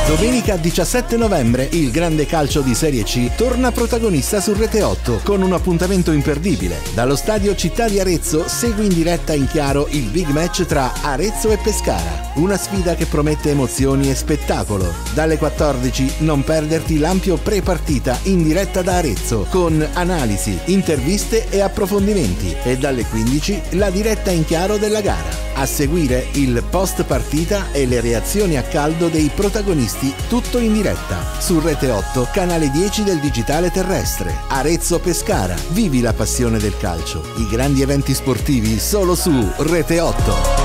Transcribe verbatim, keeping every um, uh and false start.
Domenica diciassette novembre il grande calcio di Serie C torna protagonista su Rete otto con un appuntamento imperdibile. Dallo stadio Città di Arezzo segui in diretta in chiaro il big match tra Arezzo e Pescara. Una sfida che promette emozioni e spettacolo. Dalle quattordici non perderti l'ampio pre-partita in diretta da Arezzo con analisi, interviste e approfondimenti e dalle quindici la diretta in chiaro della gara. A seguire il post partita e le reazioni a caldo dei protagonisti, tutto in diretta su Rete otto, canale dieci del digitale terrestre. Arezzo Pescara, vivi la passione del calcio, i grandi eventi sportivi solo su Rete otto.